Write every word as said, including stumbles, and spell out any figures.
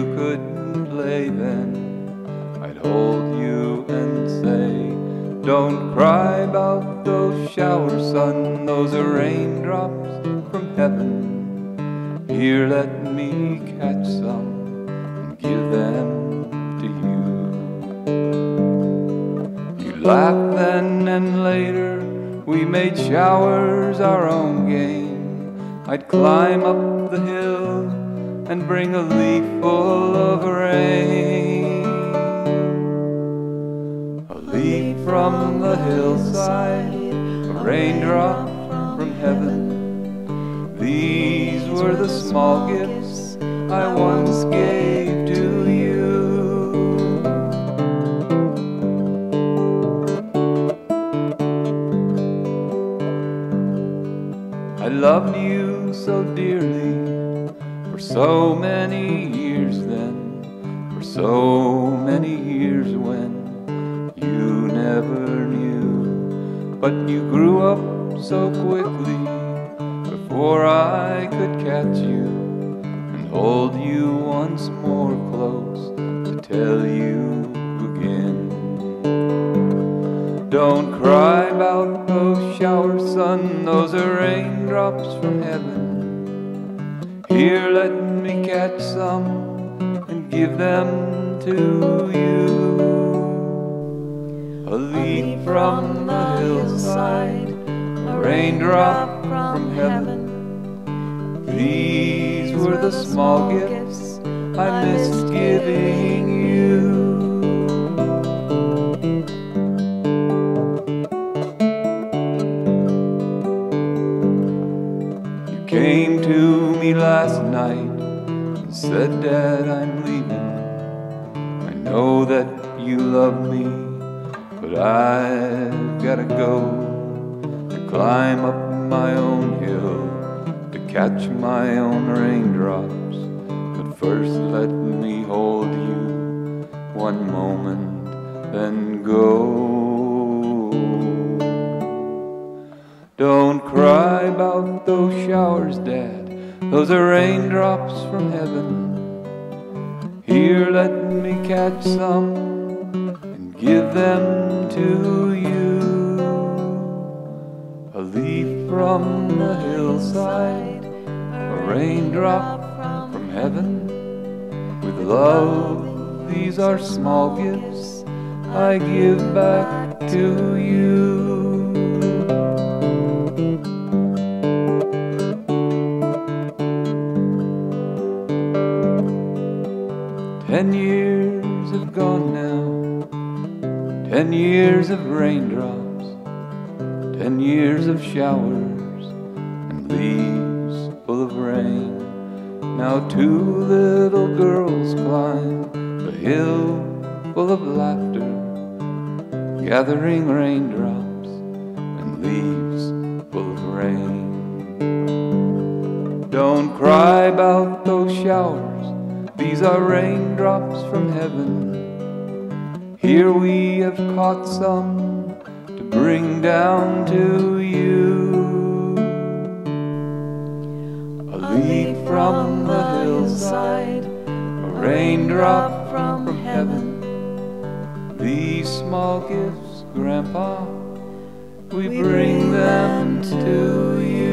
couldn't play then, I'd hold you and say, don't cry about those showers, son, those are raindrops from heaven. Here, let me catch some and give them to you. You laughed then, and later we made showers our own game. I'd climb up the hill and bring a leaf full of rain. A leaf from the hillside, a raindrop from heaven. These were the small gifts I once gave to you. I loved you so dearly for so many years then, for so many years when you never knew. But you grew up so quickly before I could catch you and hold you once more close to tell you again. Don't cry about those showers, son, those are raindrops from heaven. Here, let me catch some and give them to you. A leaf from the hillside, a raindrop from heaven. These were the small gifts I missed giving you. You came to me last night and said, Dad, I'm leaving. I know that you love me, but I've gotta go to climb up my own hill, to catch my own raindrops. But first let me hold you one moment, then go. Don't cry about those showers, Dad, those are raindrops from heaven. Here, let me catch some and give them to you. A leaf from the hillside, a raindrop from heaven. With love, these are small gifts I give back to you. Ten years have gone now, ten years of raindrops, ten years of showers and leaves full of rain. Now two little girls climb a hill full of laughter, gathering raindrops and leaves full of rain. Don't cry about those showers, these are raindrops from heaven. Here we have caught some to bring down to you. A leaf from the hillside, a raindrop from heaven. These small gifts, Grandpa, we bring them to you.